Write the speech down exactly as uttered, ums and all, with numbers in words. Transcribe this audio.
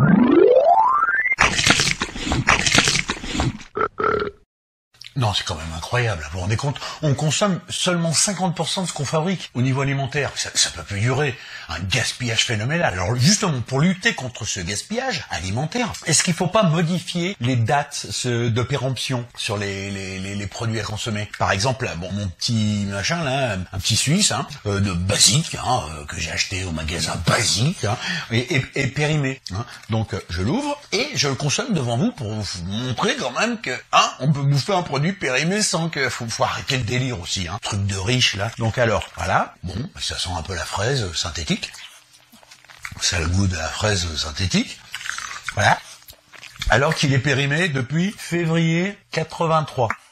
Non, c'est quand même incroyable. Vous vous rendez compte? On consomme seulement cinquante pour cent de ce qu'on fabrique au niveau alimentaire. Ça, ça peut plus durer. Un gaspillage phénoménal. Alors justement, pour lutter contre ce gaspillage alimentaire, est-ce qu'il faut pas modifier les dates de péremption sur les, les, les, les produits à consommer? Par exemple, bon, mon petit machin là, un petit Suisse, hein, euh, de basique, hein, euh, que j'ai acheté au magasin basique, hein, et, et, et périmé. Hein. Donc je l'ouvre et je le consomme devant vous pour vous montrer quand même que, hein, on peut bouffer un produit périmé sans que faut, faut arrêter le délire aussi, hein. Truc de riche là. Donc alors, voilà, bon, ça sent un peu la fraise synthétique. Ça a le goût de la fraise synthétique. Voilà. Alors qu'il est périmé depuis février quatre-vingt-trois.